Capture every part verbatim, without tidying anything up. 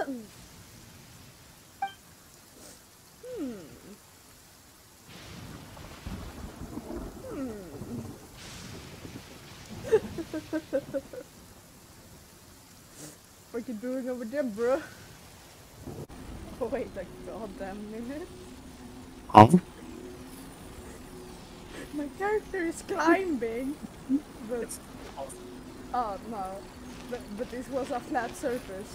Hmm. Hmm. What you doing over there, bro? Oh, wait a goddamn minute. Oh, My character is climbing, but oh no, but but this was a flat surface.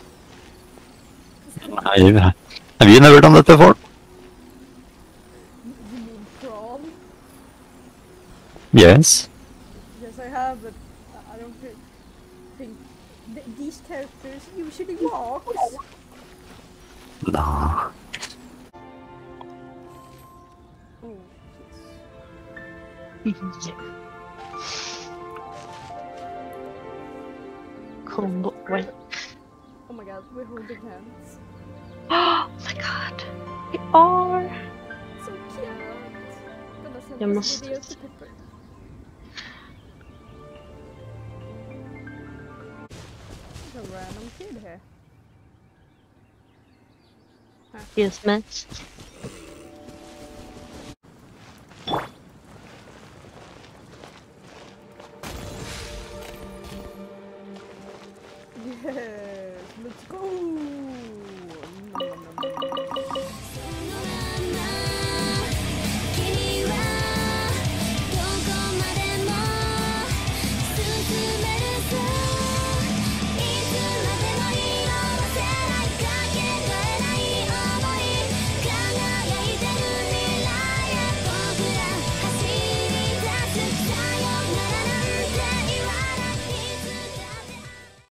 I, have you never done that before? You mean crawl? Yes. Yes, I have, but I don't thi- think th these characters usually walks. Nah. Oh Yeah. Combo. Wait. yes. Oh my god, we're holding hands. Oh my god. We are. So cute. Gonna send Jag this måste... video to Pepper. There's a random kid here. Huh. Yes, match.